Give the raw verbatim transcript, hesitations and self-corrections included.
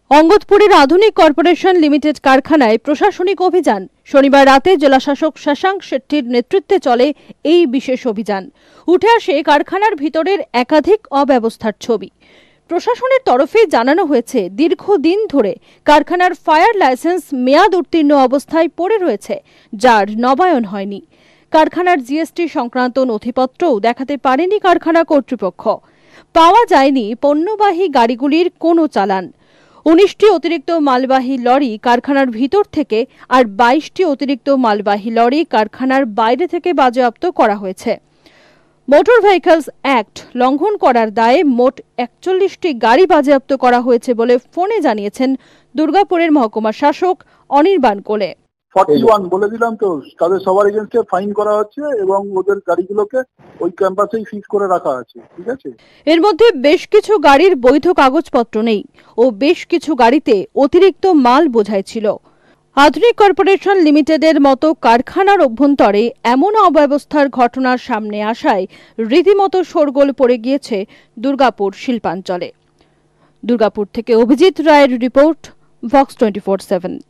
অঙ্গদপুরের আধুনিক corporation limited কারখানায় প্রশাসনিক অভিযান। শনিবার রাতে জেলাশাসক শশাঙ্ক শেট্টির নেতৃত্বে চলে এই বিশেষ অভিযান। উঠে আসে কারখানার ভিতরের একাধিক অব্যবস্থার ছবি। প্রশাসনের তরফে জানানো হয়েছে, দীর্ঘদিন ধরে কারখানার ফায়ার লাইসেন্স মেয়াদ উত্তীর্ণ অবস্থায় পড়ে রয়েছে, যার নবায়ন হয়নি। কারখানার জিএসটি সংক্রান্ত নথিপত্রও দেখাতে পারেনি কারখানা কর্তৃপক্ষ। পাওয়া যায়নি পণ্যবাহী গাড়িগুলির কোনো চালান। উনিশটি অতিরিক্ত মালবাহী লরি কারখানার ভিতর থেকে আর বাইশটি অতিরিক্ত মালবাহী লরি কারখানার বাইরে থেকে বাজেয়াপ্ত করা হয়েছে। মোটর ভেহিকলস অ্যাক্ট লঙ্ঘন করার দায়ে মোট একচল্লিশটি গাড়ি বাজেয়াপ্ত করা হয়েছে বলে ফোনে জানিয়েছেন দুর্গাপুরের মহকুমা শাসক অনির্বাণ কোলে। ইকতাল্লিশ বলে দিলাম তো, তাদের সবার এগেইনস্টে ফাইন করা হচ্ছে এবং ওদের গাড়িগুলোকে ওই ক্যাম্পাসেই ফিক্স করে রাখা আছে। ঠিক আছে, এর মধ্যে বেশ কিছু গাড়ির বৈধ কাগজপত্র নেই ও বেশ কিছু গাড়িতে অতিরিক্ত মাল বোঝাই ছিল। আধুনিক কর্পোরেশন লিমিটেডের মতো কারখানার অভ্যন্তরে এমন অব্যবস্থার ঘটনার সামনে আসায় রীতিমতো শোরগোল পড়ে গিয়েছে দুর্গাপুর শিল্পাঞ্চলে। দুর্গাপুর থেকে অভিজিৎ রায়ের report, Vox twenty four seven.